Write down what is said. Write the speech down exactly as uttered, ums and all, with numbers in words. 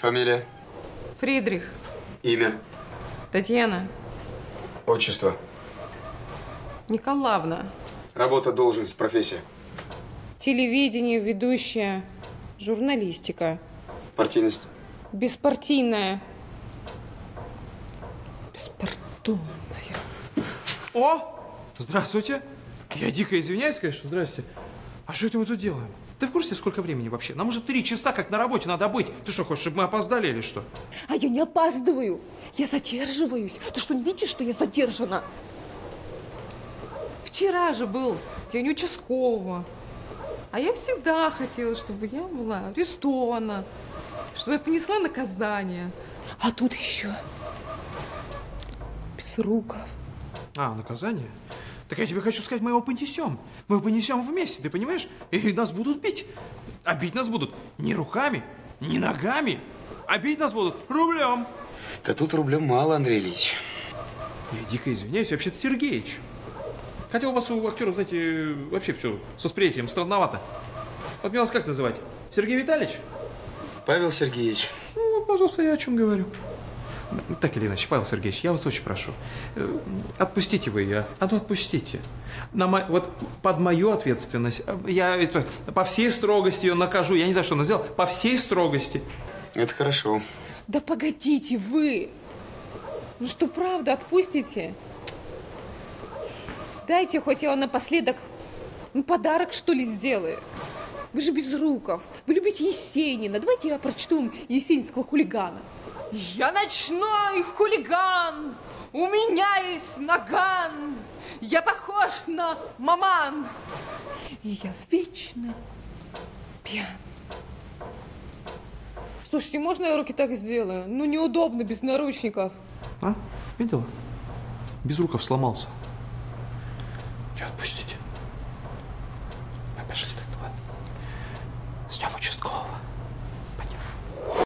Фамилия? Фридрих. Имя? Татьяна. Отчество? Николаевна. Работа, должность, профессия? Телевидение, ведущая, журналистика. Партийность? Беспартийная. Беспардонная. О! Здравствуйте. Я дико извиняюсь, конечно. Здрасте. А что это мы тут делаем? Ты в курсе, сколько времени вообще? Нам уже три часа как на работе надо быть. Ты что, хочешь, чтобы мы опоздали или что? А я не опаздываю. Я задерживаюсь. Ты что, не видишь, что я задержана? Вчера же был день участкового. А я всегда хотела, чтобы я была арестована. Чтобы я понесла наказание. А тут еще Безруков. А, наказание? Так я тебе хочу сказать, мы его понесем. Мы его понесем вместе, ты понимаешь? И нас будут бить. А бить нас будут не руками, не ногами. А бить нас будут рублем. Да тут рублем мало, Андрей Ильич. Я дико извиняюсь, вообще-то Сергеич. Хотя у вас, у актеров, знаете, вообще все с восприятием странновато. Вот мне вас как называть? Сергей Витальевич? Павел Сергеевич. Ну, пожалуйста, я о чем говорю. Так или иначе, Павел Сергеевич, я вас очень прошу. Отпустите вы ее. А ну, отпустите. На мо... Вот под мою ответственность. Я по всей строгости ее накажу. Я не знаю, что она сделала. По всей строгости. Это хорошо. Да погодите вы. Ну что, правда, отпустите? Дайте хоть я вам напоследок ну, подарок, что ли, сделаю. Вы же Безруков. Вы любите Есенина. Давайте я прочту вам есенинского хулигана. Я ночной хулиган, у меня есть наган, я похож на маман, и я вечно пьян. Слушайте, можно я руки так сделаю? Ну, неудобно без наручников. А? Видела? Безруков сломался. Че, отпустите? Мы пошли так, ладно. С днем участкового.